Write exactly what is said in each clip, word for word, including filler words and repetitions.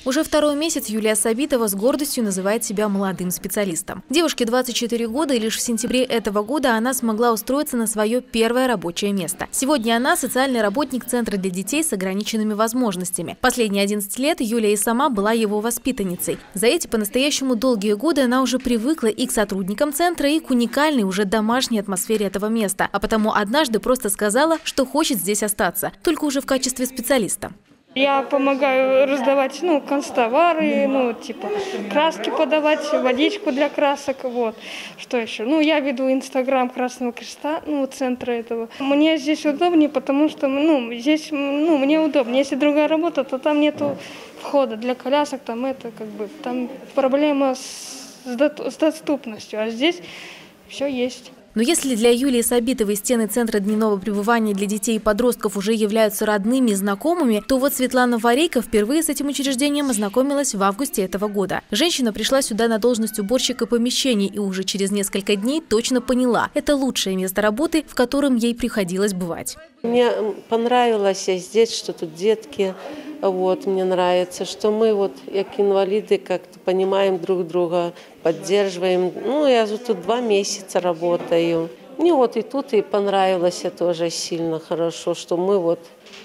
Уже второй месяц Юлия Сабитова с гордостью называет себя молодым специалистом. Девушке двадцать четыре года, и лишь в сентябре этого года она смогла устроиться на свое первое рабочее место. Сегодня она социальный работник Центра для детей с ограниченными возможностями. Последние одиннадцать лет Юлия и сама была его воспитанницей. За эти по-настоящему долгие годы она уже привыкла и к сотрудникам центра, и к уникальной уже домашней атмосфере этого места. А потому однажды просто сказала, что хочет здесь остаться, только уже в качестве специалиста. Я помогаю раздавать, ну, канцтовары, ну, типа краски подавать, водичку для красок, вот. Что еще? Ну, я веду Инстаграм Красного Креста, ну, центра этого. Мне здесь удобнее, потому что, ну, здесь, ну, мне удобнее. Если другая работа, то там нету входа для колясок, там это, как бы, там проблема с, с доступностью, а здесь все есть. Но если для Юлии Сабитовой стены Центра дневного пребывания для детей и подростков уже являются родными и знакомыми, то вот Светлана Варейко впервые с этим учреждением ознакомилась в августе этого года. Женщина пришла сюда на должность уборщика помещений и уже через несколько дней точно поняла – это лучшее место работы, в котором ей приходилось бывать. Мне понравилось здесь, что тут детки. Вот, мне нравится, что мы, вот, как инвалиды, как-то понимаем друг друга, поддерживаем. Ну, я же тут два месяца работаю. Мне вот и тут и понравилось тоже сильно хорошо, что мы вот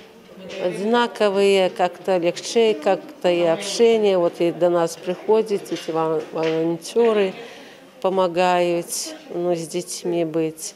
одинаковые, как-то легче, как-то и общение. Вот и до нас приходят эти волонтеры, помогают, ну, с детьми быть.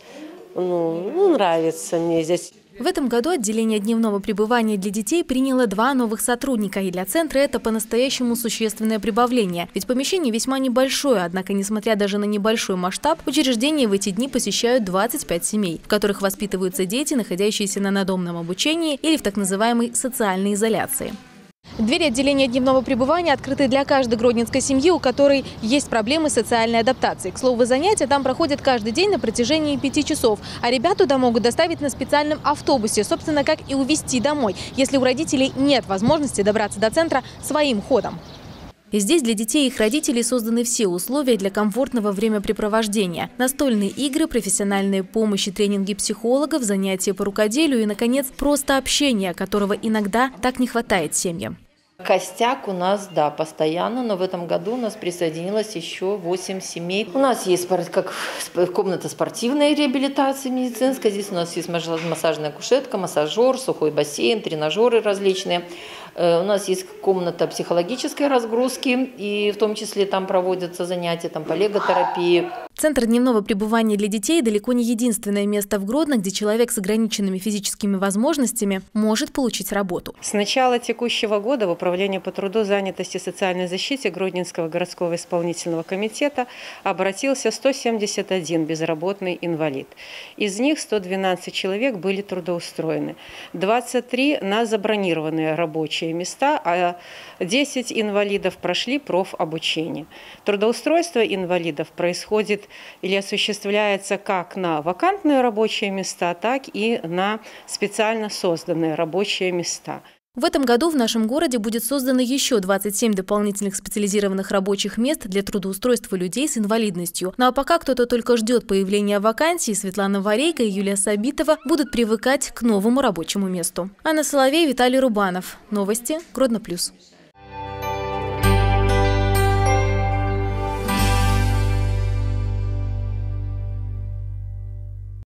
Ну, ну, нравится мне здесь. В этом году отделение дневного пребывания для детей приняло два новых сотрудника, и для центра это по-настоящему существенное прибавление. Ведь помещение весьма небольшое, однако, несмотря даже на небольшой масштаб, учреждение в эти дни посещают двадцать пять семей, в которых воспитываются дети, находящиеся на надомном обучении или в так называемой социальной изоляции. Двери отделения дневного пребывания открыты для каждой гродненской семьи, у которой есть проблемы социальной адаптации. К слову, занятия там проходят каждый день на протяжении пяти часов. А ребят туда могут доставить на специальном автобусе, собственно, как и увезти домой, если у родителей нет возможности добраться до центра своим ходом. И здесь для детей и их родителей созданы все условия для комфортного времяпрепровождения. Настольные игры, профессиональная помощь и тренинги психологов, занятия по рукоделию и, наконец, просто общение, которого иногда так не хватает семьям. Костяк у нас, да, постоянно, но в этом году у нас присоединилось еще восемь семей. У нас есть как комната спортивной реабилитации медицинской, здесь у нас есть массажная кушетка, массажер, сухой бассейн, тренажеры различные. У нас есть комната психологической разгрузки, и в том числе там проводятся занятия там, по лего-терапии. Центр дневного пребывания для детей далеко не единственное место в Гродно, где человек с ограниченными физическими возможностями может получить работу. С начала текущего года в Управление по труду, занятости и социальной защите Гродненского городского исполнительного комитета обратился сто семьдесят один безработный инвалид. Из них сто двенадцать человек были трудоустроены, двадцать три на забронированные рабочие места, а десять инвалидов прошли профобучение. Трудоустройство инвалидов происходит или осуществляется как на вакантные рабочие места, так и на специально созданные рабочие места. В этом году в нашем городе будет создано еще двадцать семь дополнительных специализированных рабочих мест для трудоустройства людей с инвалидностью. Ну а пока кто-то только ждет появления вакансий, Светлана Варейко и Юлия Сабитова будут привыкать к новому рабочему месту. Анна Соловей, Виталий Рубанов. Новости Гродно плюс.